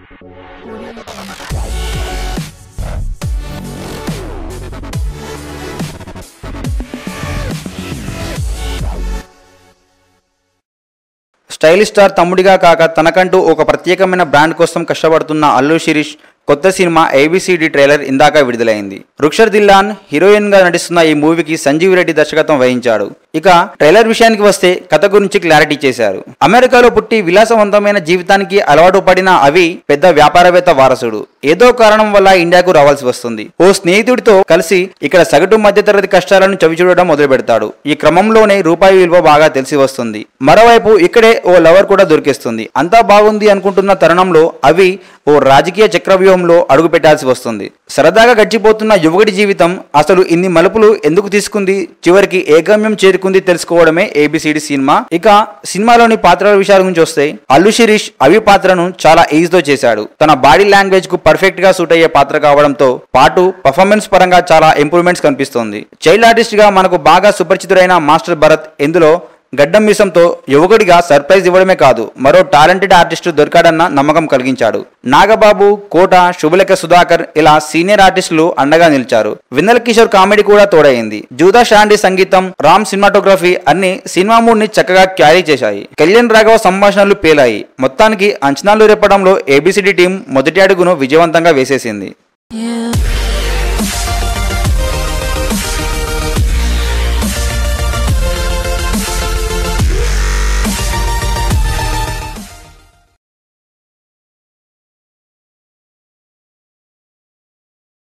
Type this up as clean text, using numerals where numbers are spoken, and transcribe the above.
Stylish star తమ్ముడిగా కాక తనకంటూ ఒక ప్రత్యేకమైన బ్రాండ్ కోసం కష్టపడుతున్న అల్లు శిరీష్ కొత్త సినిమా ఏబిసిడి ట్రైలర్ ఇందాక విడుదలైంది. రుక్షర్ దిల్లాన్ హీరోయిన్ గా నటిస్తున్న ఈ మూవీకి సంజీవ్ రెడ్డి దర్శకత్వం వహించాడు. ఇక ట్రైలర్ విషయానికి వస్తే కథ గురించి క్లారిటీ చేశారు. అమెరికాలో పుట్టి విలాసవంతమైన జీవితానికి అలవాటు పడిన అవి పెద్ద వ్యాపారవేత్త వారసుడు. ఏదో కారణం వల్ల ఇండియాకు రావాల్సి వస్తుంది. ఓ స్నేహితుడితో కలిసి ఇక్కడ సగటు మధ్యతరగతి కష్టాలను చవిచూడడం మొదలు పెడతాడు. ఈ క్రమంలోనే రూపాయి విలువ బాగా తెలిసి వస్తుంది. మరోవైపు ఇక్కడే ఓ లవర్ కూడా దొరికేస్తుంది. అంతా బాగుంది అనుకుంటున్న తరుణంలో అవి ఓ రాజకీయ చక్రవ్యూహంలో అడుగు పెట్టాల్సి వస్తుంది. సరదాగా గడిచిపోతున్న యువకుడి జీవితం అసలు ఇన్ని మలుపులు ఎందుకు తీసుకుంది, చివరికి ఏ గమ్యం చేరుకుంది తెలుసుకోవడమే ఏబిసిడి సినిమా. ఇక సినిమాలోని పాత్రల విషయాల గురించి వస్తే అల్లు శిరీష్ అవి పాత్రను చాలా ఈజీతో చేశాడు. తన బాడీ లాంగ్వేజ్ కు పర్ఫెక్ట్ గా సూట్ అయ్యే పాత్ర కావడంతో పాటు పర్ఫార్మెన్స్ పరంగా చాలా ఇంప్రూవ్మెంట్స్ కనిపిస్తుంది. చైల్డ్ ఆర్టిస్ట్ గా మనకు బాగా సుపరిచితుడైన మాస్టర్ భరత్ ఇందులో గడ్డం మీసంతో యువకుడిగా సర్ప్రైజ్ ఇవ్వడమే కాదు, మరో టాలెంటెడ్ ఆర్టిస్టు దొరికాడన్న నమ్మకం కలిగించాడు. నాగబాబు, కోట, శుభలేఖ సుధాకర్ ఇలా సీనియర్ ఆర్టిస్టులు అండగా నిలిచారు. విన్నల్ కిషోర్ కామెడీ కూడా తోడైంది. జూదా షాండి సంగీతం, రామ్ సినిమాటోగ్రఫీ అన్ని సినిమా మూడ్ ని చక్కగా క్యారీ చేశాయి. కళ్యాణ్ రాఘవ సంభాషణలు పేలాయి. మొత్తానికి అంచనాలు రేపడంలో ఏబిసిడి టీం మొదటి అడుగును విజయవంతంగా వేసేసింది.